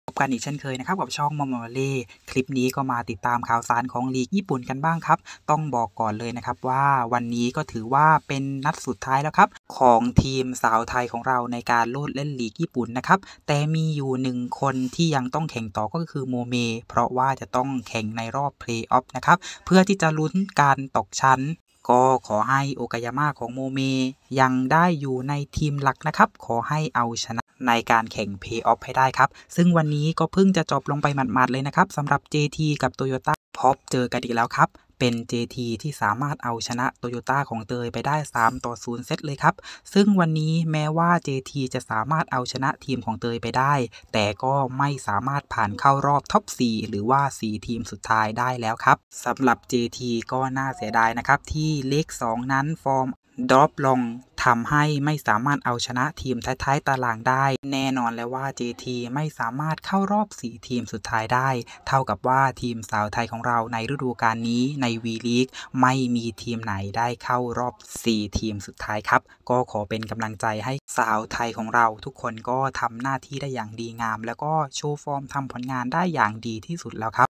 พบกันอีกเช่นเคยนะครับกับช่องมอมอเล่คลิปนี้ก็มาติดตามข่าวสารของลีกญี่ปุ่นกันบ้างครับต้องบอกก่อนเลยนะครับว่าวันนี้ก็ถือว่าเป็นนัดสุดท้ายแล้วครับของทีมสาวไทยของเราในการโลดเล่นลีกญี่ปุ่นนะครับแต่มีอยู่1คนที่ยังต้องแข่งต่อก็คือโมเมเพราะว่าจะต้องแข่งในรอบเพลย์ออฟนะครับเพื่อที่จะลุ้นการตกชั้นก็ขอให้โอกายาม่าของโมเมยังได้อยู่ในทีมหลักนะครับขอให้เอาชนะในการแข่งเพย์ออฟให้ได้ครับซึ่งวันนี้ก็เพิ่งจะจบลงไปหมาดๆเลยนะครับสำหรับ JT กับ Toyota พบเจอกันอีกแล้วครับเป็น JT ที่สามารถเอาชนะ Toyota ของเตยไปได้3-0เซตเลยครับซึ่งวันนี้แม้ว่า JT จะสามารถเอาชนะทีมของเตยไปได้แต่ก็ไม่สามารถผ่านเข้ารอบท็อป4หรือว่า4ทีมสุดท้ายได้แล้วครับสำหรับ JT ก็น่าเสียดายนะครับที่เลข2นั้นฟอร์มดรอปลงทำให้ไม่สามารถเอาชนะทีมท้ายๆตารางได้แน่นอนแล้วว่า JT ไม่สามารถเข้ารอบ4ทีมสุดท้ายได้เท่ากับว่าทีมสาวไทยของเราในฤดูกาลนี้ใน V-League ไม่มีทีมไหนได้เข้ารอบ4ทีมสุดท้ายครับก็ขอเป็นกำลังใจให้สาวไทยของเราทุกคนก็ทำหน้าที่ได้อย่างดีงามแล้วก็โชว์ฟอร์มทำผลงานได้อย่างดีที่สุดแล้วครับ